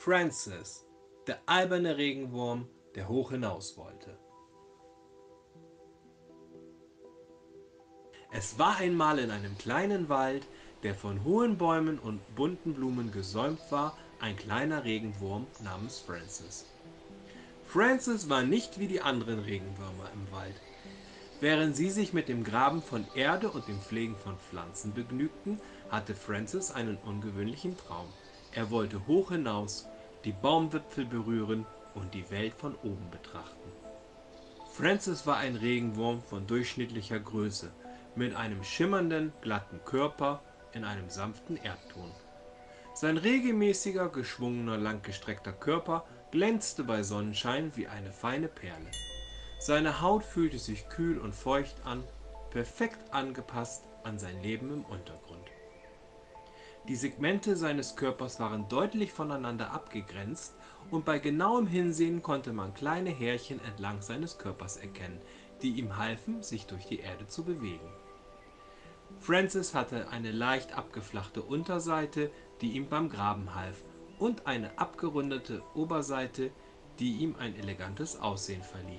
Francis, der alberne Regenwurm, der hoch hinaus wollte. Es war einmal in einem kleinen Wald, der von hohen Bäumen und bunten Blumen gesäumt war, ein kleiner Regenwurm namens Francis. Francis war nicht wie die anderen Regenwürmer im Wald. Während sie sich mit dem Graben von Erde und dem Pflegen von Pflanzen begnügten, hatte Francis einen ungewöhnlichen Traum. Er wollte hoch hinaus, die Baumwipfel berühren und die Welt von oben betrachten. Francis war ein Regenwurm von durchschnittlicher Größe, mit einem schimmernden, glatten Körper in einem sanften Erdton. Sein regelmäßiger, geschwungener, langgestreckter Körper glänzte bei Sonnenschein wie eine feine Perle. Seine Haut fühlte sich kühl und feucht an, perfekt angepasst an sein Leben im Untergrund. Die Segmente seines Körpers waren deutlich voneinander abgegrenzt und bei genauem Hinsehen konnte man kleine Härchen entlang seines Körpers erkennen, die ihm halfen, sich durch die Erde zu bewegen. Francis hatte eine leicht abgeflachte Unterseite, die ihm beim Graben half, und eine abgerundete Oberseite, die ihm ein elegantes Aussehen verlieh.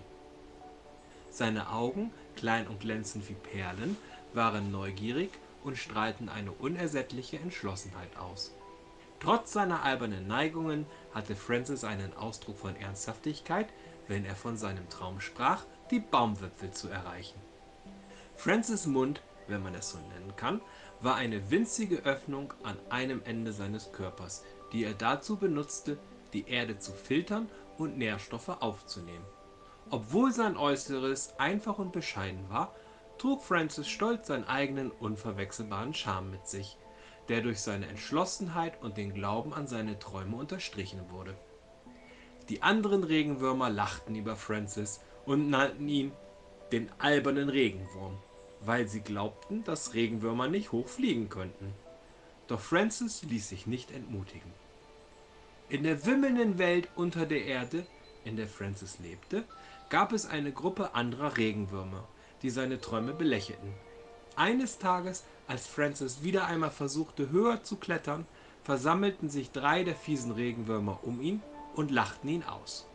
Seine Augen, klein und glänzend wie Perlen, waren neugierig und strahlten eine unersättliche Entschlossenheit aus. Trotz seiner albernen Neigungen hatte Francis einen Ausdruck von Ernsthaftigkeit, wenn er von seinem Traum sprach, die Baumwipfel zu erreichen. Francis' Mund, wenn man es so nennen kann, war eine winzige Öffnung an einem Ende seines Körpers, die er dazu benutzte, die Erde zu filtern und Nährstoffe aufzunehmen. Obwohl sein Äußeres einfach und bescheiden war, trug Francis stolz seinen eigenen unverwechselbaren Charme mit sich, der durch seine Entschlossenheit und den Glauben an seine Träume unterstrichen wurde. Die anderen Regenwürmer lachten über Francis und nannten ihn den albernen Regenwurm, weil sie glaubten, dass Regenwürmer nicht hoch fliegen könnten. Doch Francis ließ sich nicht entmutigen. In der wimmelnden Welt unter der Erde, in der Francis lebte, gab es eine Gruppe anderer Regenwürmer, die seine Träume belächelten. Eines Tages, als Francis wieder einmal versuchte, höher zu klettern, versammelten sich 3 der fiesen Regenwürmer um ihn und lachten ihn aus.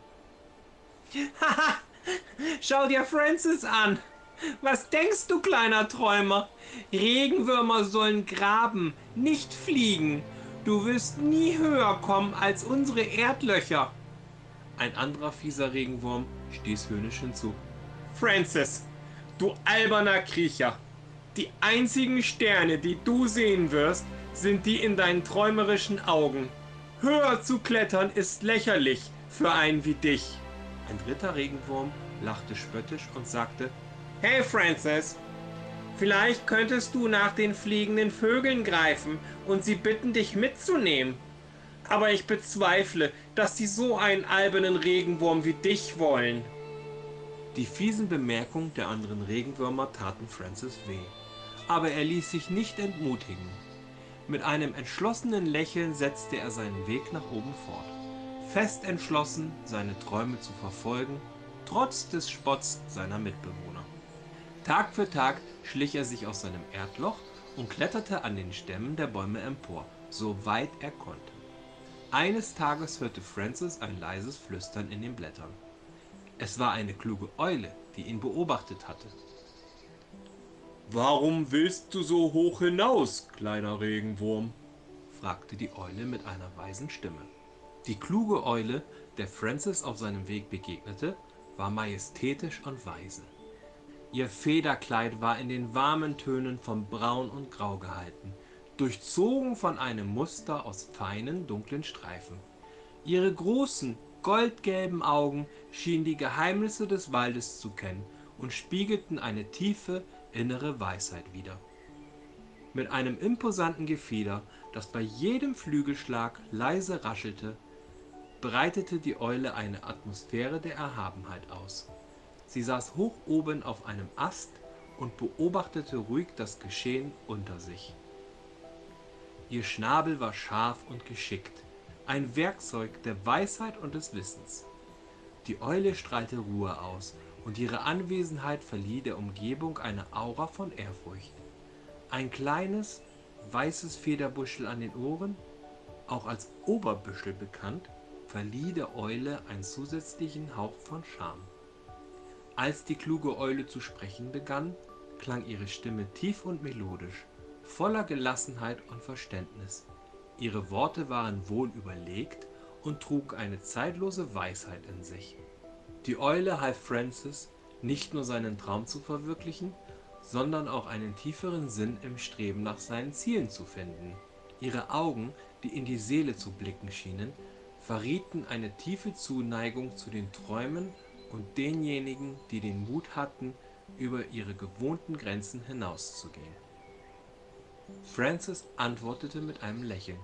Haha, schau dir Francis an! Was denkst du, kleiner Träumer? Regenwürmer sollen graben, nicht fliegen. Du wirst nie höher kommen als unsere Erdlöcher. Ein anderer fieser Regenwurm stieß höhnisch hinzu. Francis, du alberner Kriecher! Die einzigen Sterne, die du sehen wirst, sind die in deinen träumerischen Augen. Höher zu klettern ist lächerlich für einen wie dich. Ein dritter Regenwurm lachte spöttisch und sagte: Hey Francis, vielleicht könntest du nach den fliegenden Vögeln greifen und sie bitten, dich mitzunehmen. Aber ich bezweifle, dass sie so einen albernen Regenwurm wie dich wollen. Die fiesen Bemerkungen der anderen Regenwürmer taten Francis weh. Aber er ließ sich nicht entmutigen. Mit einem entschlossenen Lächeln setzte er seinen Weg nach oben fort, fest entschlossen, seine Träume zu verfolgen, trotz des Spotts seiner Mitbewohner. Tag für Tag schlich er sich aus seinem Erdloch und kletterte an den Stämmen der Bäume empor, so weit er konnte. Eines Tages hörte Francis ein leises Flüstern in den Blättern. Es war eine kluge Eule, die ihn beobachtet hatte. Warum willst du so hoch hinaus, kleiner Regenwurm? Fragte die Eule mit einer weisen Stimme. Die kluge Eule, der Francis auf seinem Weg begegnete, war majestätisch und weise. Ihr Federkleid war in den warmen Tönen von Braun und Grau gehalten, durchzogen von einem Muster aus feinen, dunklen Streifen. Ihre großen, goldgelben Augen schienen die Geheimnisse des Waldes zu kennen und spiegelten eine tiefe, innere Weisheit wider. Mit einem imposanten Gefieder, das bei jedem Flügelschlag leise raschelte, breitete die Eule eine Atmosphäre der Erhabenheit aus. Sie saß hoch oben auf einem Ast und beobachtete ruhig das Geschehen unter sich. Ihr Schnabel war scharf und geschickt, ein Werkzeug der Weisheit und des Wissens. Die Eule strahlte Ruhe aus, und ihre Anwesenheit verlieh der Umgebung eine Aura von Ehrfurcht. Ein kleines, weißes Federbüschel an den Ohren, auch als Oberbüschel bekannt, verlieh der Eule einen zusätzlichen Hauch von Charme. Als die kluge Eule zu sprechen begann, klang ihre Stimme tief und melodisch, voller Gelassenheit und Verständnis. Ihre Worte waren wohl überlegt und trugen eine zeitlose Weisheit in sich. Die Eule half Francis, nicht nur seinen Traum zu verwirklichen, sondern auch einen tieferen Sinn im Streben nach seinen Zielen zu finden. Ihre Augen, die in die Seele zu blicken schienen, verrieten eine tiefe Zuneigung zu den Träumen und denjenigen, die den Mut hatten, über ihre gewohnten Grenzen hinauszugehen. Francis antwortete mit einem Lächeln.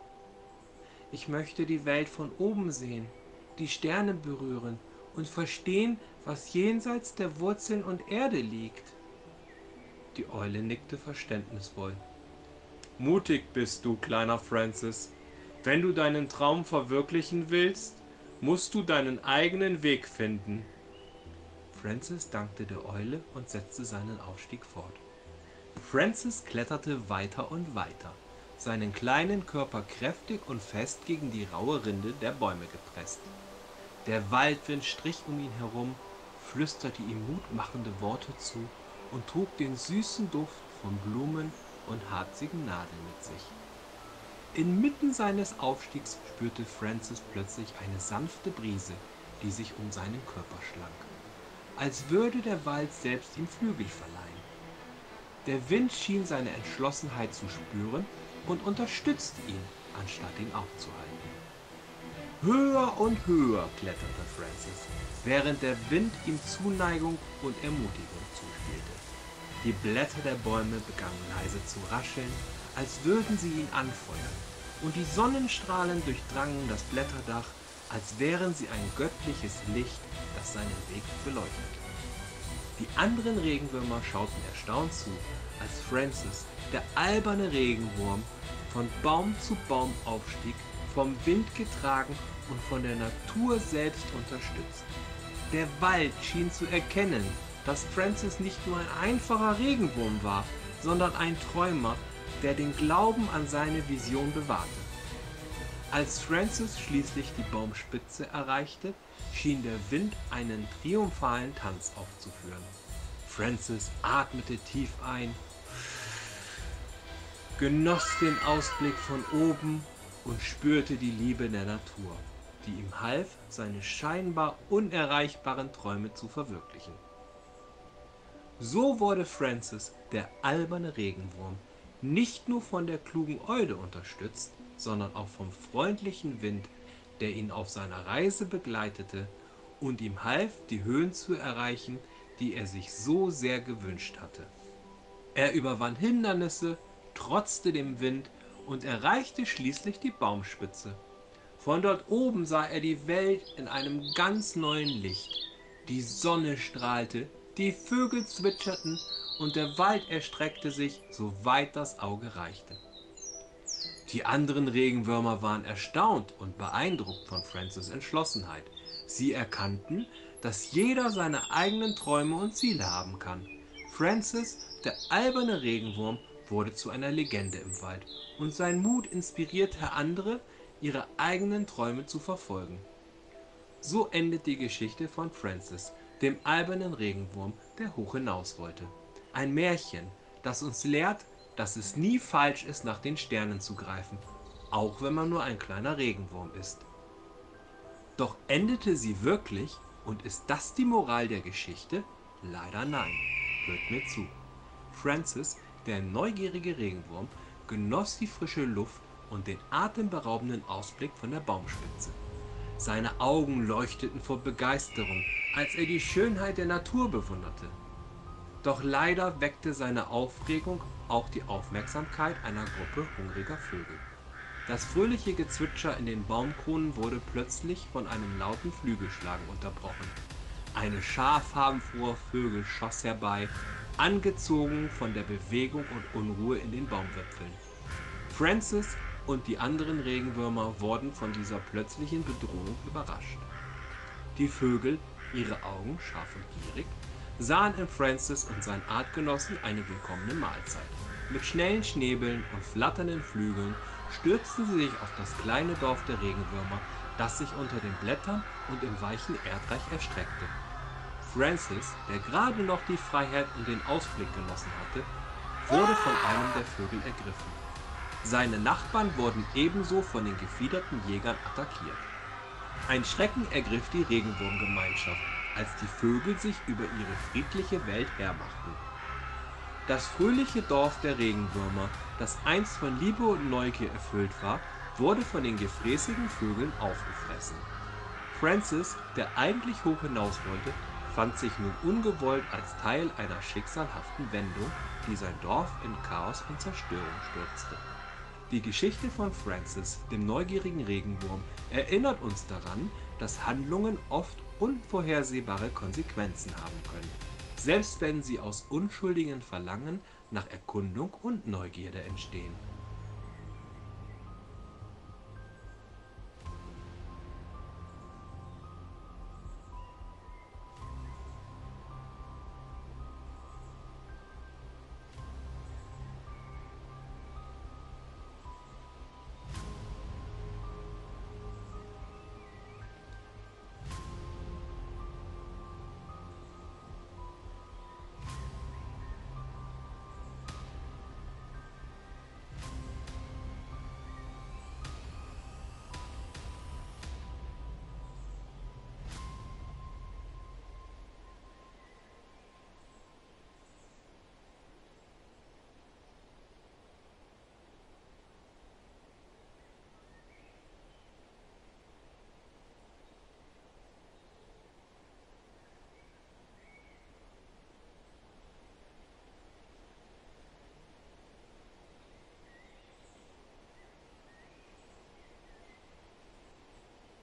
Ich möchte die Welt von oben sehen, die Sterne berühren und verstehen, was jenseits der Wurzeln und Erde liegt. Die Eule nickte verständnisvoll. Mutig bist du, kleiner Francis. Wenn du deinen Traum verwirklichen willst, musst du deinen eigenen Weg finden. Francis dankte der Eule und setzte seinen Aufstieg fort. Francis kletterte weiter und weiter, seinen kleinen Körper kräftig und fest gegen die raue Rinde der Bäume gepresst. Der Waldwind strich um ihn herum, flüsterte ihm mutmachende Worte zu und trug den süßen Duft von Blumen und harzigen Nadeln mit sich. Inmitten seines Aufstiegs spürte Francis plötzlich eine sanfte Brise, die sich um seinen Körper schlang, als würde der Wald selbst ihm Flügel verleihen. Der Wind schien seine Entschlossenheit zu spüren und unterstützte ihn, anstatt ihn aufzuhalten. Höher und höher kletterte Francis, während der Wind ihm Zuneigung und Ermutigung zuspielte. Die Blätter der Bäume begannen leise zu rascheln, als würden sie ihn anfeuern, und die Sonnenstrahlen durchdrangen das Blätterdach, als wären sie ein göttliches Licht, das seinen Weg beleuchtete. Die anderen Regenwürmer schauten erstaunt zu, als Francis, der alberne Regenwurm, von Baum zu Baum aufstieg, vom Wind getragen und von der Natur selbst unterstützt. Der Wald schien zu erkennen, dass Francis nicht nur ein einfacher Regenwurm war, sondern ein Träumer, der den Glauben an seine Vision bewahrte. Als Francis schließlich die Baumspitze erreichte, schien der Wind einen triumphalen Tanz aufzuführen. Francis atmete tief ein, genoss den Ausblick von oben und spürte die Liebe der Natur, die ihm half, seine scheinbar unerreichbaren Träume zu verwirklichen. So wurde Francis, der alberne Regenwurm, nicht nur von der klugen Eule unterstützt, sondern auch vom freundlichen Wind, der ihn auf seiner Reise begleitete und ihm half, die Höhen zu erreichen, die er sich so sehr gewünscht hatte. Er überwand Hindernisse, trotzte dem Wind und erreichte schließlich die Baumspitze. Von dort oben sah er die Welt in einem ganz neuen Licht. Die Sonne strahlte, die Vögel zwitscherten und der Wald erstreckte sich, so weit das Auge reichte. Die anderen Regenwürmer waren erstaunt und beeindruckt von Francis' Entschlossenheit. Sie erkannten, dass jeder seine eigenen Träume und Ziele haben kann. Francis, der alberne Regenwurm, wurde zu einer Legende im Wald und sein Mut inspirierte andere, ihre eigenen Träume zu verfolgen. So endet die Geschichte von Francis, dem albernen Regenwurm, der hoch hinaus wollte. Ein Märchen, das uns lehrt, dass es nie falsch ist, nach den Sternen zu greifen, auch wenn man nur ein kleiner Regenwurm ist. Doch endete sie wirklich und ist das die Moral der Geschichte? Leider nein. Hört mir zu. Francis, der neugierige Regenwurm, genoss die frische Luft und den atemberaubenden Ausblick von der Baumspitze. Seine Augen leuchteten vor Begeisterung, als er die Schönheit der Natur bewunderte. Doch leider weckte seine Aufregung auch die Aufmerksamkeit einer Gruppe hungriger Vögel. Das fröhliche Gezwitscher in den Baumkronen wurde plötzlich von einem lauten Flügelschlagen unterbrochen. Eine Schar farbenfroher Vögel schoss herbei, angezogen von der Bewegung und Unruhe in den Baumwipfeln. Francis und die anderen Regenwürmer wurden von dieser plötzlichen Bedrohung überrascht. Die Vögel, ihre Augen scharf und gierig, sahen in Francis und seinen Artgenossen eine willkommene Mahlzeit. Mit schnellen Schnäbeln und flatternden Flügeln stürzten sie sich auf das kleine Dorf der Regenwürmer, das sich unter den Blättern und im weichen Erdreich erstreckte. Francis, der gerade noch die Freiheit und den Ausblick genossen hatte, wurde von einem der Vögel ergriffen. Seine Nachbarn wurden ebenso von den gefiederten Jägern attackiert. Ein Schrecken ergriff die Regenwurmgemeinschaft, als die Vögel sich über ihre friedliche Welt hermachten. Das fröhliche Dorf der Regenwürmer, das einst von Liebe und Neugier erfüllt war, wurde von den gefräßigen Vögeln aufgefressen. Francis, der eigentlich hoch hinaus wollte, fand sich nun ungewollt als Teil einer schicksalhaften Wendung, die sein Dorf in Chaos und Zerstörung stürzte. Die Geschichte von Francis, dem neugierigen Regenwurm, erinnert uns daran, dass Handlungen oft unvorhersehbare Konsequenzen haben können, selbst wenn sie aus unschuldigen Verlangen nach Erkundung und Neugierde entstehen.